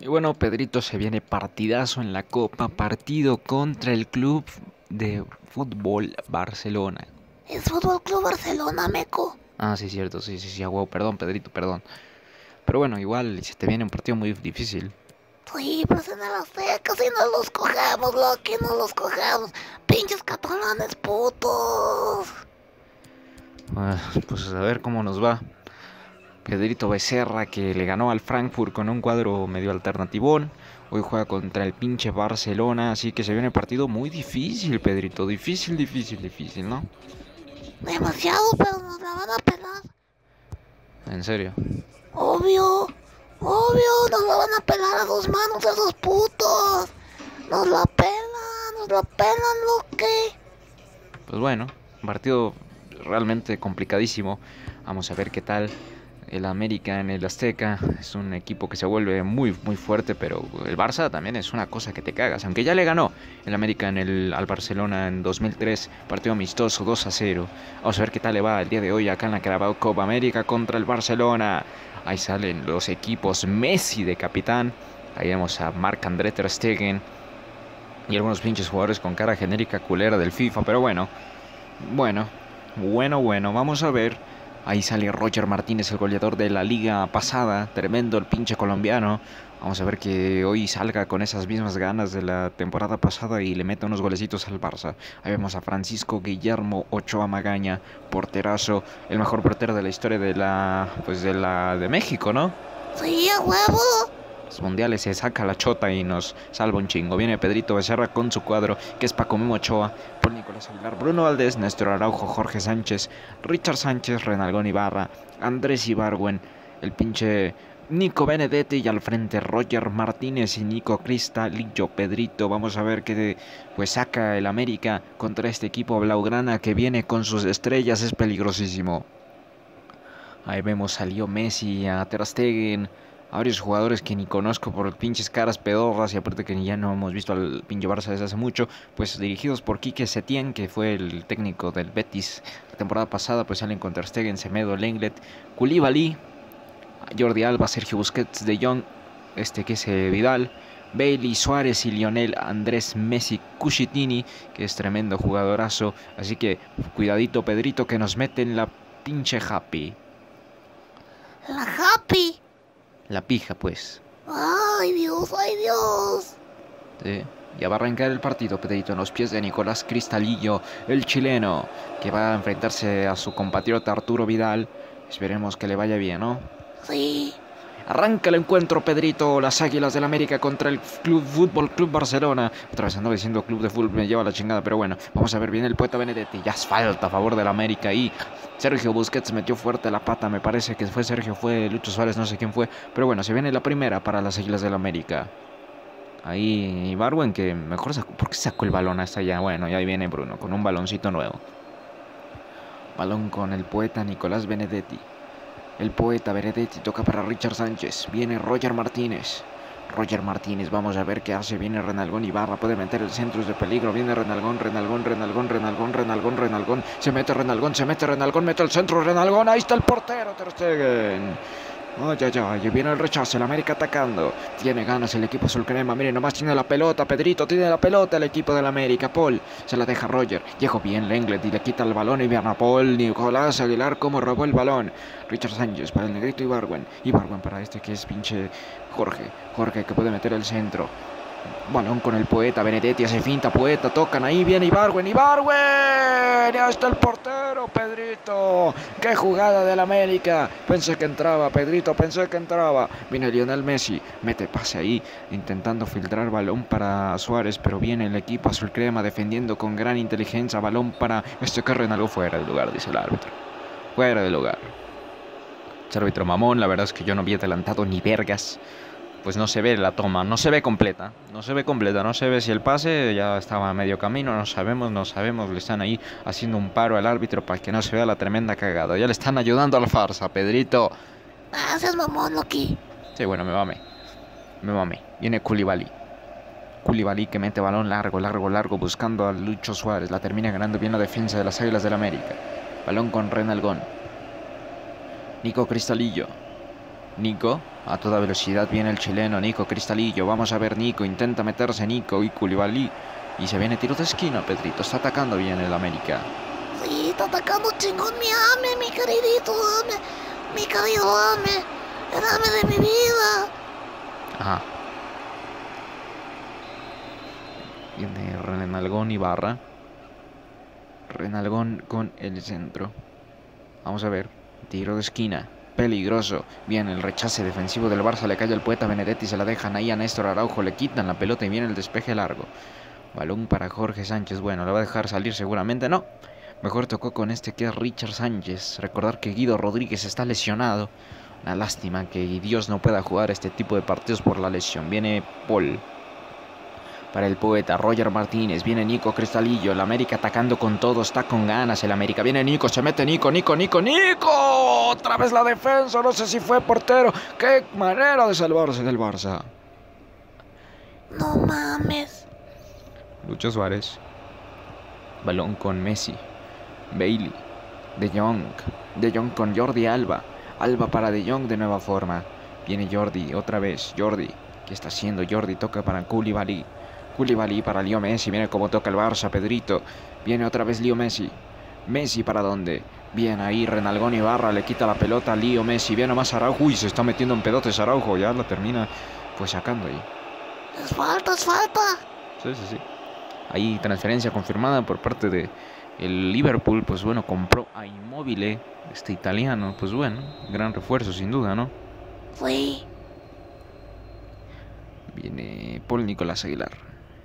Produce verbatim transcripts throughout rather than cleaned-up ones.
Y bueno, Pedrito, se viene partidazo en la Copa, partido contra el Club de Fútbol Barcelona. Es Fútbol Club Barcelona, meco. Ah, sí, cierto, sí, sí, sí, a huevo, perdón, Pedrito, perdón. Pero bueno, igual se te viene un partido muy difícil. Sí, pues en el Azteca si no los cogemos, Loki, no los cogemos. Pinches catalanes putos. Ah, pues a ver cómo nos va. Pedrito Becerra, que le ganó al Frankfurt con un cuadro medio alternativón. Hoy juega contra el pinche Barcelona, así que se viene un partido muy difícil, Pedrito. Difícil, difícil, difícil, ¿no? Demasiado, pero nos la van a pelar. En serio. Obvio, obvio, nos la van a pelar a dos manos esos putos. Nos la pelan, nos la pelan, Loki. Pues bueno, un partido realmente complicadísimo. Vamos a ver qué tal. El América en el Azteca es un equipo que se vuelve muy muy fuerte, pero el Barça también es una cosa que te cagas. Aunque ya le ganó el América en el, al Barcelona en dos mil tres, partido amistoso dos a cero. Vamos a ver qué tal le va el día de hoy acá en la Carabao Cup. América contra el Barcelona. Ahí salen los equipos. Messi de capitán. Ahí vemos a Marc-André ter Stegen y algunos pinches jugadores con cara genérica culera del FIFA, pero bueno. Bueno, bueno, bueno, vamos a ver. Ahí sale Roger Martínez, el goleador de la liga pasada. Tremendo el pinche colombiano. Vamos a ver que hoy salga con esas mismas ganas de la temporada pasada y le meta unos golecitos al Barça. Ahí vemos a Francisco Guillermo Ochoa Magaña, porterazo, el mejor portero de la historia de la, pues de la de México, ¿no? Sí, a huevo. Los mundiales se saca la chota y nos salva un chingo. Viene Pedrito Becerra con su cuadro, que es Paco Memo Ochoa, Paul Nicolás Aguilar, Bruno Valdés, Néstor Araujo, Jorge Sánchez, Richard Sánchez, Renalgón Ibarra, Andrés Ibargüen, el pinche Nico Benedetti y al frente Roger Martínez y Nico Cristalillo. Pedrito, vamos a ver qué pues saca el América contra este equipo blaugrana que viene con sus estrellas, es peligrosísimo. Ahí vemos a Leo Messi, a Ter Stegen, a varios jugadores que ni conozco por pinches caras pedorras y aparte que ya no hemos visto al pinche Barça desde hace mucho, pues dirigidos por Quique Setién, que fue el técnico del Betis la temporada pasada. Pues salen con Ter Stegen, Semedo, Lenglet, Koulibaly, Jordi Alba, Sergio Busquets, De Jong, este que es eh, Vidal, Bailey, Suárez y Lionel Andrés Messi Cucitini, que es tremendo jugadorazo. Así que cuidadito, Pedrito, que nos meten la pinche happy. La happy. La pija, pues. Ay, Dios, ay, Dios. Sí. Ya va a arrancar el partido, Pedrito, en los pies de Nicolás Cristalillo, el chileno, que va a enfrentarse a su compatriota Arturo Vidal. Esperemos que le vaya bien, ¿no? Sí. Arranca el encuentro, Pedrito. Las Águilas del América contra el Club Fútbol Club Barcelona. Otra vez ando diciendo Club de Fútbol, me lleva la chingada, pero bueno. Vamos a ver bien el poeta Benedetti. Ya es falta a favor del América y Sergio Busquets metió fuerte la pata. Me parece que fue Sergio, fue Lucho Suárez, no sé quién fue. Pero bueno, se viene la primera para las Águilas del América. Ahí Ibargüen, que mejor sacó. ¿Por qué sacó el balón hasta allá? Bueno, ya ahí viene Bruno con un baloncito nuevo. Balón con el poeta Nicolás Benedetti. El poeta Benedetti toca para Richard Sánchez. Viene Roger Martínez. Roger Martínez, vamos a ver qué hace. Viene Renalgón Ibarra, puede meter el centro, es de peligro. Viene Renalgón, Renalgón, Renalgón, Renalgón, Renalgón, Renalgón. Se mete Renalgón, se mete Renalgón, mete el centro, Renalgón. Ahí está el portero, Ter Stegen. Ay, ay, ay, viene el rechazo, el América atacando. Tiene ganas el equipo azul crema. Miren, nomás tiene la pelota, Pedrito, tiene la pelota el equipo del América. Paul, se la deja Roger. Llegó bien Lenglet y le quita el balón y viene a Paul. Nicolás Aguilar, como robó el balón. Richard Sánchez para el negrito Ibargüen. Ibargüen para este que es pinche Jorge. Jorge que puede meter el centro. Balón con el poeta, Benedetti hace finta, poeta, tocan, ahí viene Ibargüen, Ibargüen, ya está el portero, Pedrito, qué jugada del América, pensé que entraba, Pedrito, pensé que entraba, viene Lionel Messi, mete pase ahí, intentando filtrar balón para Suárez, pero viene el equipo azul crema defendiendo con gran inteligencia, balón para este que Renaldo fuera del lugar, dice el árbitro, fuera del lugar. Ese árbitro mamón, la verdad es que yo no había adelantado ni vergas. Pues no se ve la toma, no se ve completa, no se ve completa, no se ve si el pase ya estaba a medio camino, no sabemos, no sabemos, le están ahí haciendo un paro al árbitro para que no se vea la tremenda cagada, ya le están ayudando a la farsa, Pedrito. Gracias, mamón, Loki. Sí, bueno, me mame, me mame, viene Koulibaly, Koulibaly que mete balón largo, largo, largo, buscando a Lucho Suárez, la termina ganando bien la defensa de las Águilas del América, balón con Renalgón, Nico Cristalillo, Nico, A toda velocidad viene el chileno Nico Cristalillo. Vamos a ver Nico. Intenta meterse Nico y Koulibaly. Y se viene tiro de esquina, Pedrito. Está atacando bien el América. Sí, está atacando chingón mi Ame, mi queridito Ame. Mi querido Ame. El Ame de mi vida. Ajá. Viene Renalgón Ibarra. Renalgón con el centro. Vamos a ver. Tiro de esquina. Peligroso. Bien, el rechace defensivo del Barça. Le cae al poeta Benedetti. Se la dejan ahí a Néstor Araujo. Le quitan la pelota y viene el despeje largo. Balón para Jorge Sánchez. Bueno, le va a dejar salir seguramente. No. Mejor tocó con este que es Richard Sánchez. Recordar que Guido Rodríguez está lesionado. Una lástima que Dios no pueda jugar este tipo de partidos por la lesión. Viene Paul. Para el poeta Roger Martínez, viene Nico Cristalillo, el América atacando con todo, está con ganas el América, viene Nico, se mete Nico, Nico, Nico, Nico, otra vez la defensa, no sé si fue portero, qué manera de salvarse del Barça. No mames. Lucho Suárez, balón con Messi, Bailey, De Jong, De Jong con Jordi Alba, Alba para De Jong de nueva forma, viene Jordi, otra vez, Jordi, ¿qué está haciendo Jordi? Toca para Koulibaly. Koulibaly para Leo Messi, viene como toca el Barça, Pedrito, viene otra vez Leo Messi, Messi para dónde, bien ahí Renalgón Ibarra, le quita la pelota a Leo Messi, viene más Araujo, uy, se está metiendo en pedotes Araujo, ya la termina pues sacando ahí. Es falta, es falta. Sí, sí, sí. Ahí transferencia confirmada por parte de el Liverpool, pues bueno, compró a Immobile, este italiano, pues bueno, gran refuerzo sin duda, ¿no? Sí. Viene Paul Nicolás Aguilar.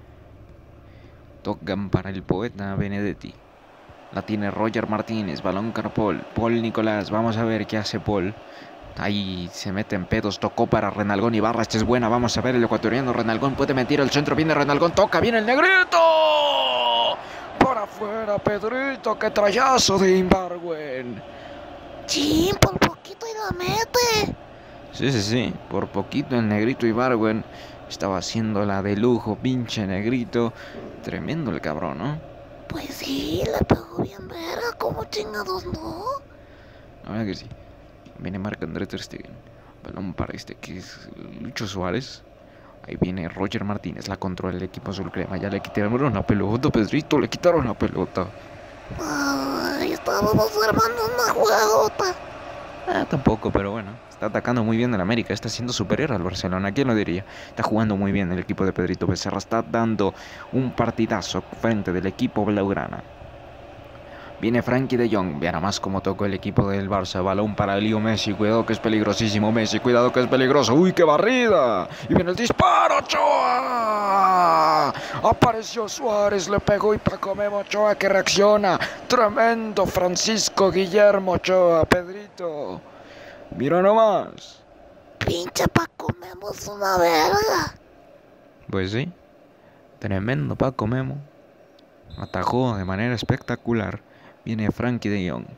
Tocan para el poeta Benedetti. La tiene Roger Martínez. Balón para Paul. Paul Nicolás. Vamos a ver qué hace Paul. Ahí se mete en pedos. Tocó para Renalgón Ibarra. Esta es buena. Vamos a ver el ecuatoriano. Renalgón puede meter el centro. Viene Renalgón. Toca. Viene el negrito. Por afuera, Pedrito. Qué trayazo de Ibargüen. Chin, por poquito y la mete. Sí, sí, sí. Por poquito el negrito Ibargüen estaba haciendo la de lujo, pinche negrito. Tremendo el cabrón, ¿no? Pues sí, le pegó bien verga, como chingados, ¿no? La verdad que sí. Viene Marc André ter Stegen. Balón para este que es Lucho Suárez. Ahí viene Roger Martínez. La controla el equipo azul crema. Ya le quitaron la pelota, Pedrito. Le quitaron la pelota. Ay, estábamos armando una jugadota. Ah, tampoco, pero bueno. Está atacando muy bien el América, está siendo superior al Barcelona, ¿quién lo diría? Está jugando muy bien el equipo de Pedrito Becerra, está dando un partidazo frente del equipo blaugrana. Viene Frankie de Jong, verá más cómo tocó el equipo del Barça, balón para Leo Messi, cuidado que es peligrosísimo Messi, cuidado que es peligroso, uy qué barrida, y viene el disparo, Ochoa, apareció Suárez, le pegó y Paco Memo Ochoa que reacciona, tremendo Francisco Guillermo Ochoa, Pedrito. Mira nomás. Pinche Paco Memo es una verga. Pues sí. Tremendo Paco Memo. Atajó de manera espectacular. Viene Frankie de Jong.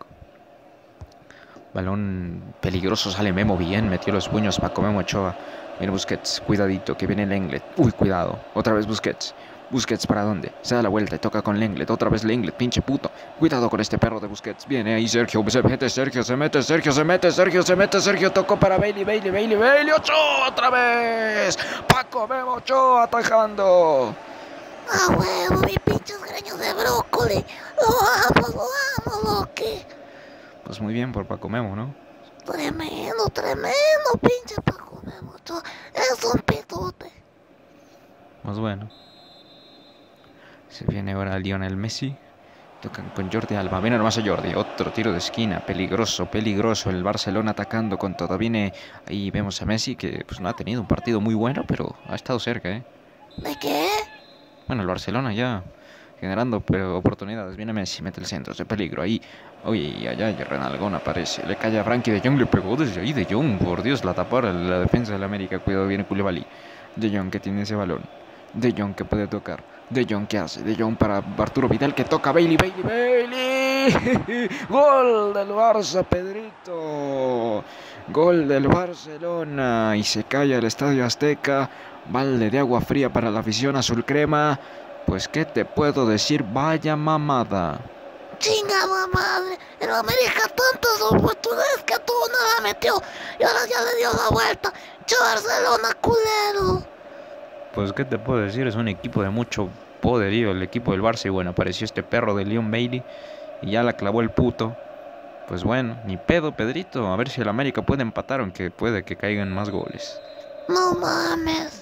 Balón peligroso. Sale Memo bien. Metió los puños Paco Memo Ochoa. Viene Busquets. Cuidadito que viene Lenglet. Uy, cuidado. Otra vez Busquets. Busquets para dónde. Se da la vuelta y toca con Lenglet. Otra vez Lenglet. Pinche puto. Cuidado con este perro de Busquets. Viene ahí Sergio. Se mete Sergio. Se mete Sergio. Se mete Sergio. Se mete Sergio. Tocó para Bailey. Bailey. Bailey. Bailey. Ochoa otra vez. Paco Memo Ochoa atajando. Ah, huevo, mis pinches greños de brócoli. Lo amo, lo amo, Loki. Pues muy bien por Paco Memo, ¿no? Tremendo, tremendo, pinche Paco Memo Ochoa. Es un pitote. Pues bueno. Se viene ahora Lionel Messi. Tocan con Jordi Alba. Viene nomás a Jordi. Otro tiro de esquina. Peligroso, peligroso. El Barcelona atacando con todo. Viene ahí vemos a Messi que pues no ha tenido un partido muy bueno, pero ha estado cerca, ¿eh? ¿De qué? Bueno, el Barcelona ya generando pero, oportunidades. Viene Messi, mete el centro. Es de peligro. Ahí. Oye, allá Renalgón aparece. Le cae a Frankie de Jong. Le pegó desde ahí de Jong. Por Dios, la tapara la defensa del América. Cuidado, viene Koulibaly. De Jong que tiene ese balón. De Jong que puede tocar. De Jong que hace. De Jong para Arturo Vidal que toca. Bailey, Bailey, Bailey. Gol del Barça, Pedrito. Gol del Barcelona. Y se cae el Estadio Azteca. Balde de agua fría para la afición azul crema. Pues qué te puedo decir. Vaya mamada. Chingada madre. El América tantas oportunidades que tuvo, no la metió. Y ahora ya le dio la vuelta. Che Barcelona, culero. Pues, ¿qué te puedo decir? Es un equipo de mucho poderío, el equipo del Barça. Y bueno, apareció este perro de Leon Bailey y ya la clavó el puto. Pues bueno, ni pedo, Pedrito. A ver si el América puede empatar, aunque puede que caigan más goles. No mames.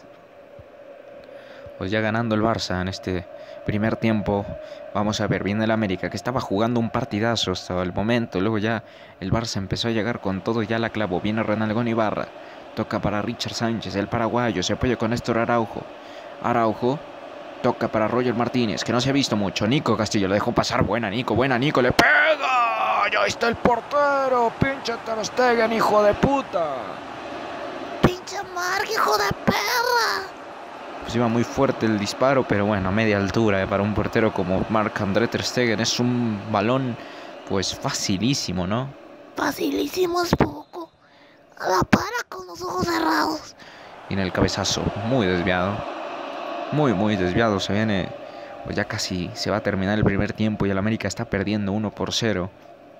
Pues ya ganando el Barça en este primer tiempo. Vamos a ver, viene el América, que estaba jugando un partidazo hasta el momento. Luego ya el Barça empezó a llegar con todo, ya la clavó. Viene Renalgón Ibarra. Toca para Richard Sánchez, el paraguayo. Se apoya con Néstor Araujo. Araujo. Toca para Roger Martínez, que no se ha visto mucho. Nico Castillo le dejó pasar. Buena, Nico, buena, Nico. Le pega. Ya está el portero. Pinche Ter Stegen, hijo de puta. Pinche Marc, hijo de perra. Pues iba muy fuerte el disparo, pero bueno, a media altura. Eh, para un portero como Marc-André Ter Stegen es un balón, pues facilísimo, ¿no? Facilísimo es poco. A la para con los ojos cerrados. Y en el cabezazo, muy desviado. Muy, muy desviado. Se viene, pues ya casi se va a terminar el primer tiempo y el América está perdiendo uno por cero.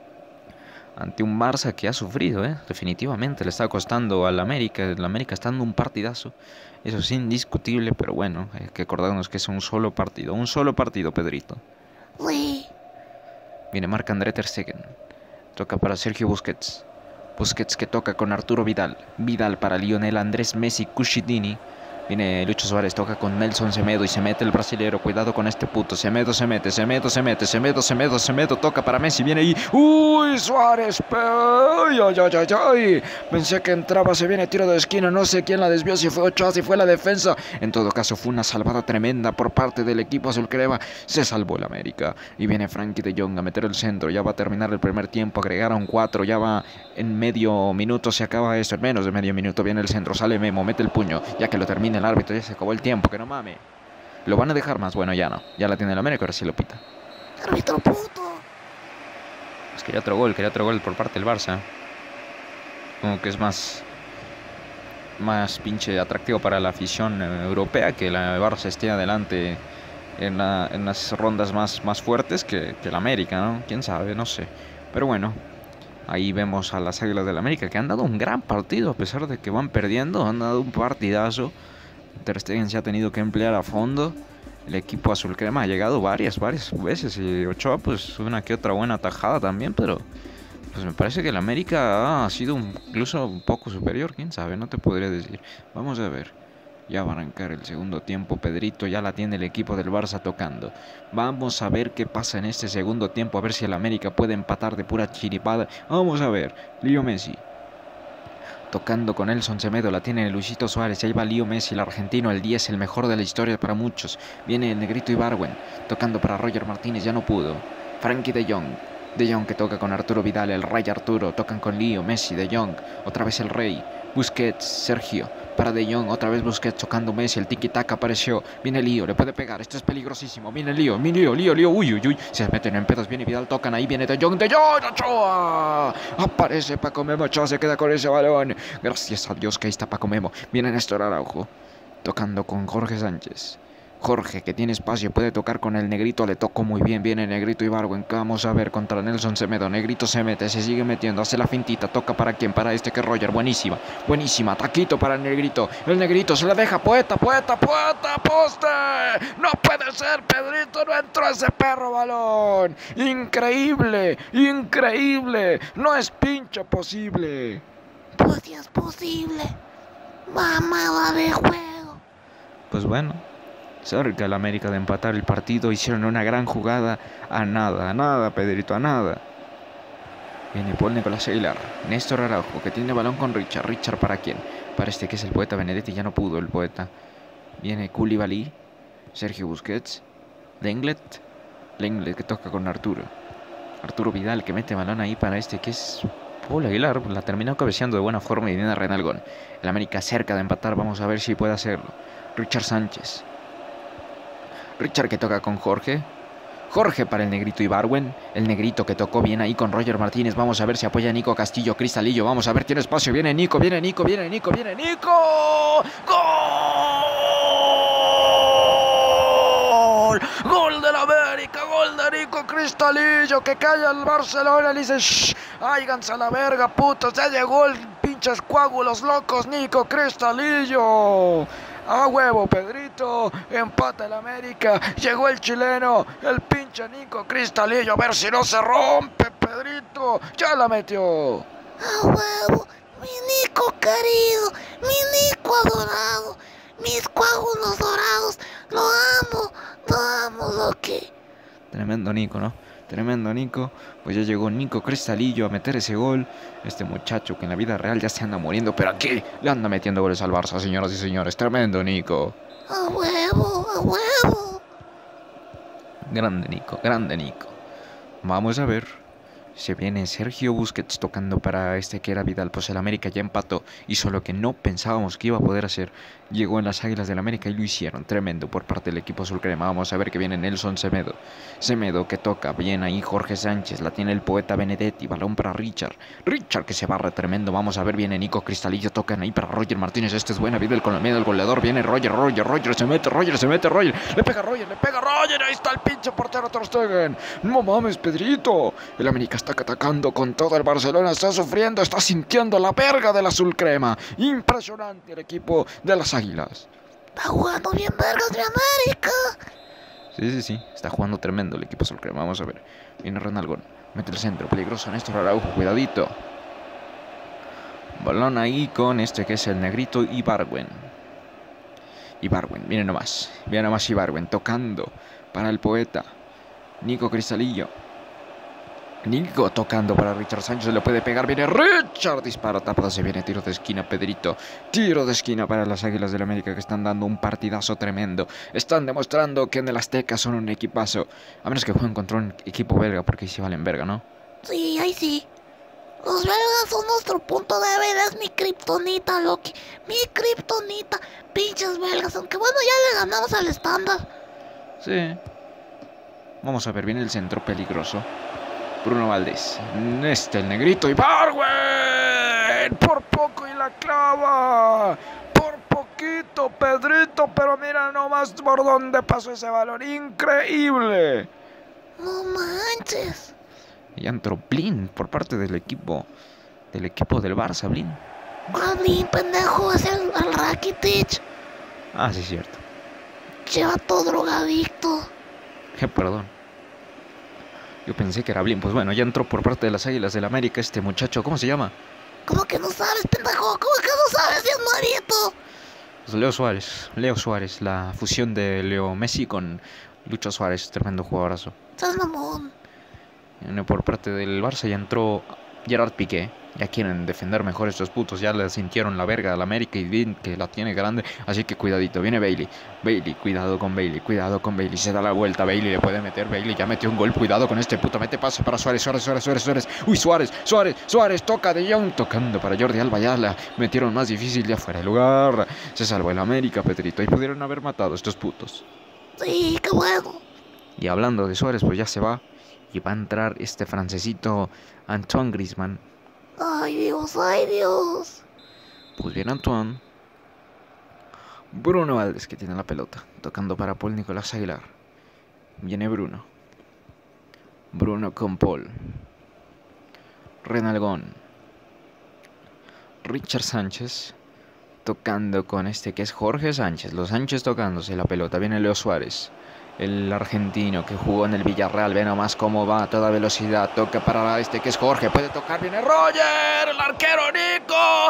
Ante un Barça que ha sufrido, ¿eh? Definitivamente le está costando al América. El América está dando un partidazo. Eso es indiscutible, pero bueno, hay que acordarnos que es un solo partido. Un solo partido, Pedrito. Sí. Viene Marc-André Ter Stegen. Toca para Sergio Busquets. Busquets que toca con Arturo Vidal. Vidal para Lionel Andrés Messi Cucitini. Viene Lucho Suárez, toca con Nelson Semedo y se mete el brasilero. Cuidado con este puto. Semedo se mete, Semedo se mete, Semedo, Semedo, Semedo. Toca para Messi, viene ahí. ¡Uy, Suárez! ¡Ay, ay, ay, ay, ay! Pensé que entraba, se viene tiro de esquina. No sé quién la desvió, si fue Ochoa, si fue la defensa. En todo caso, fue una salvada tremenda por parte del equipo azul crema. Se salvó el América. Y viene Frankie de Jong a meter el centro. Ya va a terminar el primer tiempo. Agregaron cuatro. Ya va en medio minuto. Se acaba esto. En menos de medio minuto viene el centro. Sale Memo, mete el puño. Ya que lo termina el árbitro, ya se acabó el tiempo, que no mame. ¿Lo van a dejar más? Bueno, ya no. Ya la tiene el América, ahora sí lo pita. Árbitro puto. Pues quería otro gol, quería otro gol por parte del Barça. Como que es más más pinche atractivo para la afición europea que la Barça esté adelante en, la, en las rondas más, más fuertes que, que el América, ¿no? Quién sabe, no sé. Pero bueno, ahí vemos a las Águilas del América que han dado un gran partido a pesar de que van perdiendo. Han dado un partidazo. Ter Stegen se ha tenido que emplear a fondo. El equipo azul crema ha llegado varias, varias veces. Y Ochoa, pues una que otra buena tajada también. Pero pues me parece que el América ha sido un, incluso un poco superior. Quién sabe, no te podría decir. Vamos a ver. Ya va a arrancar el segundo tiempo. Pedrito ya la tiene el equipo del Barça tocando. Vamos a ver qué pasa en este segundo tiempo. A ver si el América puede empatar de pura chiripada. Vamos a ver. Leo Messi. Tocando con Nelson Semedo, la tiene Luisito Suárez. Ahí va Leo Messi, el argentino, el diez, el mejor de la historia para muchos. Viene el negrito Ibargüen. Tocando para Roger Martínez, ya no pudo. Frankie de Jong. De Jong que toca con Arturo Vidal, el rey Arturo. Tocan con Leo Messi, de Jong. Otra vez el rey. Busquets, Sergio. Para De Jong, otra vez Busquets tocando Messi, el tiki-taka apareció. Viene Lío, le puede pegar, esto es peligrosísimo. Viene Lío, mi Lío, Lío, Lío, uy, uy, uy. Se meten en pedos, viene Vidal, tocan ahí, viene De Jong, De Jong, Ochoa. Aparece Paco Memo, Ochoa se queda con ese balón. Gracias a Dios que ahí está Paco Memo. Viene Néstor Araujo, tocando con Jorge Sánchez. Jorge, que tiene espacio, puede tocar con el negrito, le tocó muy bien, viene negrito Ibargüen, vamos a ver contra Nelson Semedo, negrito se mete, se sigue metiendo, hace la fintita, toca para quién, para este que Roger, buenísima, buenísima, taquito para el negrito, el negrito se la deja, poeta, poeta, poeta, poste, no puede ser, Pedrito, no entró ese perro balón, increíble, increíble, no es pinche posible. Pues sí es posible, mamada de juego. Pues bueno. Cerca el América de empatar el partido. Hicieron una gran jugada. A nada, a nada, Pedrito, a nada. Viene Paul Nicolás Aguilar. Néstor Araujo, que tiene balón con Richard. Richard para quién. Para este que es el poeta Benedetti. Ya no pudo el poeta. Viene Koulibaly. Sergio Busquets. Lenglet. Lenglet que toca con Arturo. Arturo Vidal que mete balón ahí para este que es Paul Aguilar. La terminó cabeceando de buena forma y viene Renalgón. El América cerca de empatar. Vamos a ver si puede hacerlo. Richard Sánchez. Richard que toca con Jorge. Jorge para el negrito Ibargüen. El negrito que tocó bien ahí con Roger Martínez. Vamos a ver si apoya a Nico Castillo, Cristalillo. Vamos a ver, tiene espacio. Viene Nico, viene Nico, viene Nico, viene Nico. ¡Gol! ¡Gol del América! ¡Gol de Nico Cristalillo, que calla el Barcelona. Le dice, shh, háiganse a la verga, putos. Ya llegó el pinches coágulos locos, Nico Cristalillo. A huevo, Pedrito, empata el América, llegó el chileno, el pinche Nico Cristalillo, a ver si no se rompe, Pedrito, ya la metió. A huevo, mi Nico querido, mi Nico adorado, mis coágulos dorados, lo amo, lo amo, Loki. Tremendo Nico, ¿no? Tremendo Nico. Pues ya llegó Nico Cristalillo a meter ese gol. Este muchacho que en la vida real ya se anda muriendo, pero aquí le anda metiendo goles al Barça, señoras y señores. Tremendo Nico. A huevo, a huevo. Grande Nico, grande Nico. Vamos a ver. Se viene Sergio Busquets tocando para este que era Vidal. Pues el América ya empató. Hizo lo que no pensábamos que iba a poder hacer. Llegó en las Águilas del América y lo hicieron. Tremendo por parte del equipo azulcrema. Vamos a ver que viene Nelson Semedo. Semedo que toca. Bien ahí Jorge Sánchez. La tiene el poeta Benedetti. Balón para Richard. Richard que se barra tremendo. Vamos a ver. Viene Nico Cristalillo. Tocan ahí para Roger Martínez. Este es buena. Vidal con el medio del goleador. Viene Roger. Roger. Roger se mete. Roger se mete. Roger. Le pega Roger. Le pega Roger. Ahí está el pinche portero Ter Stegen. No mames, Pedrito. El América está atacando con todo. El Barcelona está sufriendo. Está sintiendo la verga del azul crema. Impresionante el equipo de las Águilas. Está jugando bien vergas de América. Sí, sí, sí. Está jugando tremendo el equipo azul crema. Vamos a ver. Viene Renalgón. Mete el centro. Peligroso Néstor Araujo. Cuidadito. Balón ahí con este que es el negrito Ibargüen. Ibargüen. Viene nomás. Viene nomás Ibargüen. Tocando para el poeta Nico Cristalillo. Nico tocando para Richard Sánchez, le puede pegar, viene Richard, dispara, tapa, se viene tiro de esquina, Pedrito, tiro de esquina para las Águilas del América que están dando un partidazo tremendo, están demostrando que en el Azteca son un equipazo, a menos que jueguen contra un equipo belga, porque ahí sí valen verga, ¿no? Sí, ahí sí. Los belgas son nuestro punto débil, es mi kriptonita, Loki, mi kriptonita, pinches belgas, aunque bueno, ya le ganamos al estándar. Sí. Vamos a ver, viene el centro peligroso. Bruno Valdés, este el negrito Ibargüen, por poco y la clava, por poquito Pedrito, pero mira nomás por dónde pasó ese balón, increíble. No manches. Y entró Blin por parte del equipo, del equipo del Barça, Blin. ¿Cuál Blin, pendejo? Es el, el Rakitic. Ah, sí, es cierto. Lleva todo drogadicto. Eh, perdón. Yo pensé que era Blin. Pues bueno, ya entró por parte de las Águilas del América este muchacho. ¿Cómo se llama? ¿Cómo que no sabes, pendejo? ¿Cómo que no sabes, Dios marito? Pues Leo Suárez. Leo Suárez. La fusión de Leo Messi con Lucho Suárez. Tremendo jugadorazo. Estás mamón. Por parte del Barça ya entró Gerard Piqué. Ya quieren defender mejor estos putos. Ya le sintieron la verga al América y bien que la tiene grande. Así que cuidadito. Viene Bailey. Bailey, cuidado con Bailey. Cuidado con Bailey. Se da la vuelta. Bailey le puede meter. Bailey ya metió un gol. Cuidado con este puto. Mete pase para Suárez. Suárez, Suárez, Suárez, Suárez. Uy, Suárez, Suárez, Suárez. Toca de Jong. Tocando para Jordi Alba. Ya la metieron más difícil. Ya fuera de lugar. Se salvó el América, Pedrito. Y pudieron haber matado a estos putos. Sí, qué bueno. Y hablando de Suárez, pues ya se va. Y va a entrar este francesito Antoine Griezmann. Ay, Dios, ay, Dios. Pues bien, Antoine. Bruno Valdés que tiene la pelota. Tocando para Paul Nicolás Aguilar. Viene Bruno. Bruno con Paul. Renalgón. Richard Sánchez. Tocando con este que es Jorge Sánchez. Los Sánchez tocándose la pelota. Viene Leo Suárez. El argentino que jugó en el Villarreal. Ve nomás cómo va a toda velocidad. Toca para este que es Jorge. Puede tocar. Viene Roger. El arquero Nico.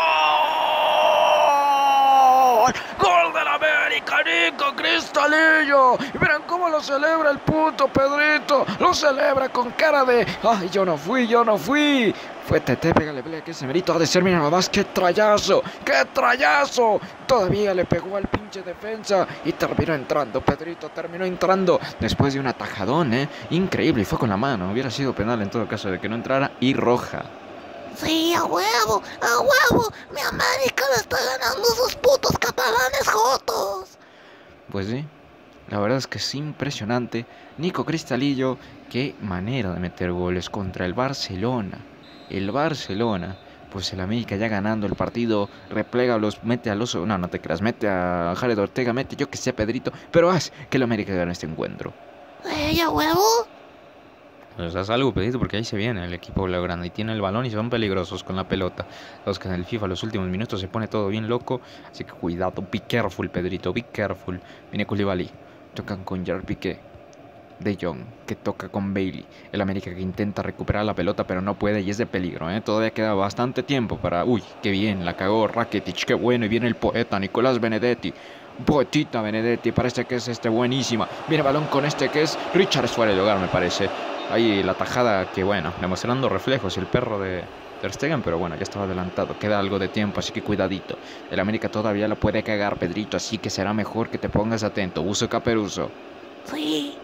¡Gol! ¡Gol del América! Nico Cristalillo. Y miren cómo lo celebra el puto Pedrito. Lo celebra con cara de... ¡Ay, yo no fui, yo no fui! Fue Tete, pégale, pégale, que ese merito ha de ser, mira nomás, ¡qué trayazo! ¡Qué trayazo! Todavía le pegó al pinche defensa y terminó entrando, Pedrito terminó entrando después de un atajadón, ¿eh? Increíble, y fue con la mano, hubiera sido penal en todo caso de que no entrara, y roja. Sí, a huevo, a huevo, mi América le está ganando a esos putos catalanes jotos. Pues sí, la verdad es que es impresionante. Nico Cristalillo, qué manera de meter goles contra el Barcelona. El Barcelona, pues el América ya ganando el partido, replega, los mete a los... No, no te creas, mete a Jared Ortega, mete yo que sé, Pedrito, pero haz que el América gane este encuentro. ¿Eh, a huevo? Pues haz algo, Pedrito, porque ahí se viene el equipo blaugrana y tiene el balón y son peligrosos con la pelota. Los que en el FIFA los últimos minutos se pone todo bien loco, así que cuidado, be careful, Pedrito, be careful. Viene Koulibaly, tocan con Gerard Piqué. De Jong, que toca con Bailey. El América que intenta recuperar la pelota, pero no puede y es de peligro, ¿eh? Todavía queda bastante tiempo para... Uy, qué bien, la cagó Rakitic, qué bueno. Y viene el poeta, Nicolás Benedetti. Poetita Benedetti, parece que es este buenísima. Viene balón con este que es Richard fuera de lugar, me parece. Ahí la tajada que, bueno, demostrando reflejos el perro de Ter Stegen, pero bueno, ya estaba adelantado. Queda algo de tiempo, así que cuidadito. El América todavía la puede cagar, Pedrito, así que será mejor que te pongas atento. Uso Caperuso. Sí.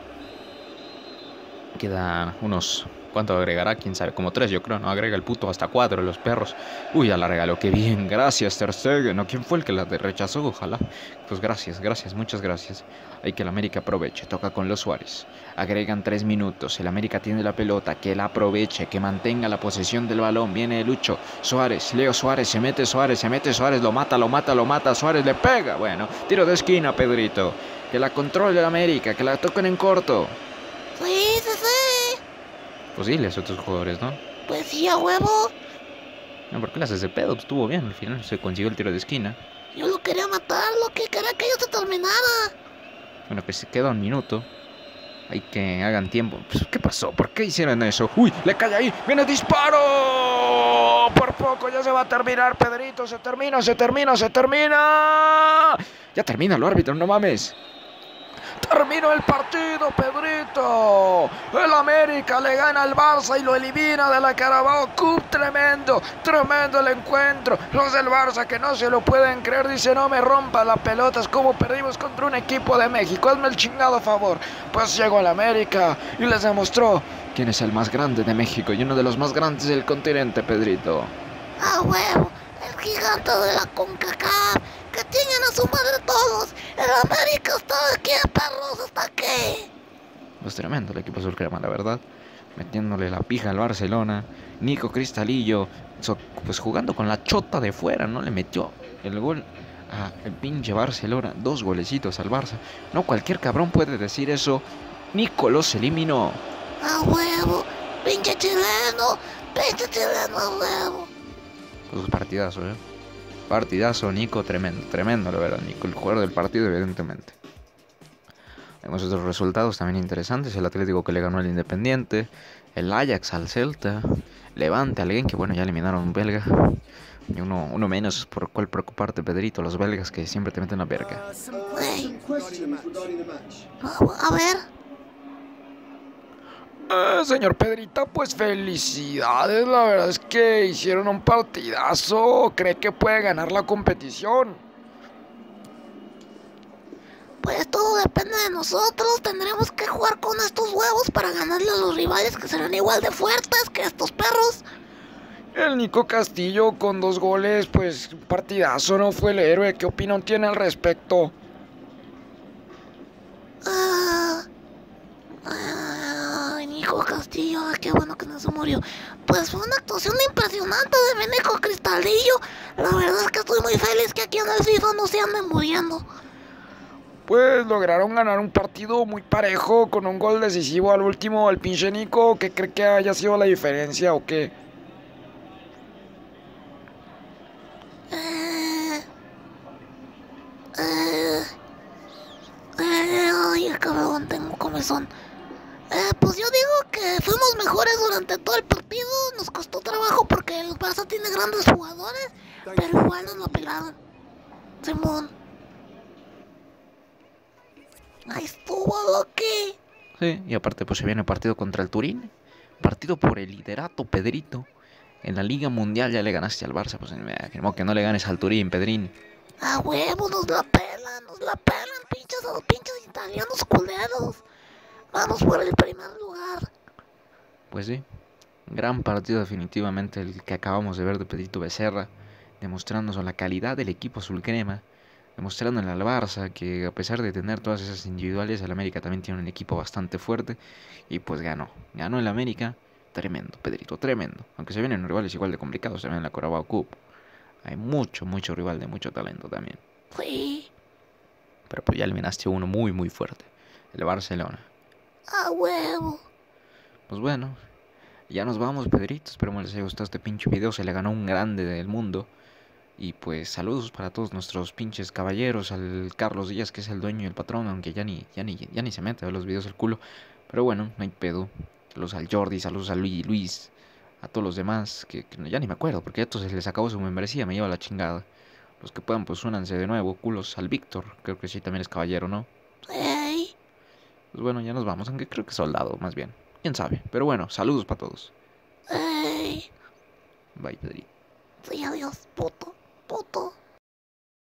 Queda unos... ¿Cuánto agregará? Quién sabe, como tres yo creo, ¿no? Agrega el puto hasta cuatro los perros. Uy, ya la regaló, qué bien, gracias Ter Stegen. ¿No? ¿Quién fue el que la rechazó? Ojalá. Pues gracias, gracias, muchas gracias. Hay que el América aproveche, toca con los Suárez. Agregan tres minutos, el América tiene la pelota, que la aproveche, que mantenga la posesión del balón. Viene Lucho, Suárez, Leo Suárez, se mete Suárez, se mete Suárez, lo mata, lo mata, lo mata, Suárez le pega. Bueno, tiro de esquina, Pedrito. Que la controle el América, que la toquen en corto. Sí, sí, sí. Pues dile a otros jugadores, ¿no? Pues sí, a huevo. No, ¿por qué le haces de pedo? Pues estuvo bien, al final se consiguió el tiro de esquina. Yo lo quería matar, lo que quería que yo se terminara. Bueno, que se queda un minuto. Hay que hagan tiempo. Pues, ¿qué pasó? ¿Por qué hicieron eso? ¡Uy! ¡Le cae ahí! ¡Viene disparo! Por poco ya se va a terminar, Pedrito. Se termina, se termina, se termina. Ya termina el árbitro, no mames. Terminó el partido, Pedrito. El América le gana al Barça y lo elimina de la Carabao Cup. Tremendo, tremendo el encuentro. Los del Barça que no se lo pueden creer. Dice, no me rompa la pelota. Es como perdimos contra un equipo de México. Hazme el chingado favor. Pues llegó el América y les demostró quién es el más grande de México y uno de los más grandes del continente, Pedrito. A huevo, el gigante de la CONCACAF. Que tienen a su madre todos. El América está aquí a perros hasta que... Pues tremendo el equipo azulcrema, la verdad. Metiéndole la pija al Barcelona. Nico Cristalillo, so, pues jugando con la chota de fuera, no le metió el gol a el pinche Barcelona. Dos golecitos al Barça. No cualquier cabrón puede decir eso. Nico los eliminó. A huevo, pinche chileno, pinche chileno a huevo. Pues partidazo, eh. Partidazo, Nico, tremendo, tremendo, la verdad, Nico, el jugador del partido, evidentemente. Vemos otros resultados también interesantes. El Atlético que le ganó al Independiente. El Ajax al Celta. Levante al Genk, que bueno, ya eliminaron a un belga. Y uno, uno menos por cuál preocuparte, Pedrito. Los belgas que siempre te meten la verga. Hey. A, a ver. Eh, señor Pedrito, pues felicidades. La verdad es que hicieron un partidazo. ¿Cree que puede ganar la competición? Pues todo depende de nosotros. Tendremos que jugar con estos huevos para ganarle a los rivales que serán igual de fuertes que estos perros. El Nico Castillo con dos goles, pues partidazo, no fue el héroe. ¿Qué opinión tiene al respecto? Ah, ah, Nico Castillo, ah, qué bueno que no se murió. Pues fue una actuación impresionante de mi Nico Cristalillo. La verdad es que estoy muy feliz que aquí en el FIFA no se anden muriendo. Pues lograron ganar un partido muy parejo con un gol decisivo al último. El pinche Nico, ¿qué cree que haya sido la diferencia o qué? Eh, eh, eh, ay, cabrón, tengo comezón. Eh, pues yo digo que fuimos mejores durante todo el partido. Nos costó trabajo porque el Barça tiene grandes jugadores, pero igual nos lo pelaron. Simón. Ahí estuvo, Loki. Sí, y aparte pues se viene el partido contra el Turín. Partido por el liderato, Pedrito. En la Liga Mundial ya le ganaste al Barça, pues me afirmó que no le ganes al Turín, Pedrín. A huevo, nos la pelan, nos la pelan, pinches a los pinches italianos culeros. Vamos por el primer lugar. Pues sí, gran partido definitivamente el que acabamos de ver de Pedrito Becerra, demostrándonos la calidad del equipo azulcrema, demostrándole al Barça que a pesar de tener todas esas individuales, el América también tiene un equipo bastante fuerte y pues ganó, ganó el América. Tremendo, Pedrito, tremendo. Aunque se vienen rivales igual de complicados también en la Carabao Cup. Hay mucho, mucho rival de mucho talento también. Sí. Pero pues ya eliminaste uno muy, muy fuerte. El Barcelona. A huevo. Pues bueno, ya nos vamos, Pedrito. Esperemos les haya gustado este pinche video. Se le ganó un grande del mundo. Y pues saludos para todos nuestros pinches caballeros. Al Carlos Díaz, que es el dueño y el patrón. Aunque ya ni, ya ni, ya ni se mete a ver los videos el culo. Pero bueno, no hay pedo. Saludos al Jordi, saludos a Luis, Luis. A todos los demás, que, que ya ni me acuerdo. Porque a estos se les acabó su membresía, me lleva la chingada. Los que puedan, pues únanse de nuevo. Culos al Víctor. Creo que sí, también es caballero, ¿no? Ey, Pues bueno, ya nos vamos. Aunque creo que soldado, más bien. Quién sabe. Pero bueno, saludos para todos. ey. Bye, Pedrito. Sí, adiós, puto, puto.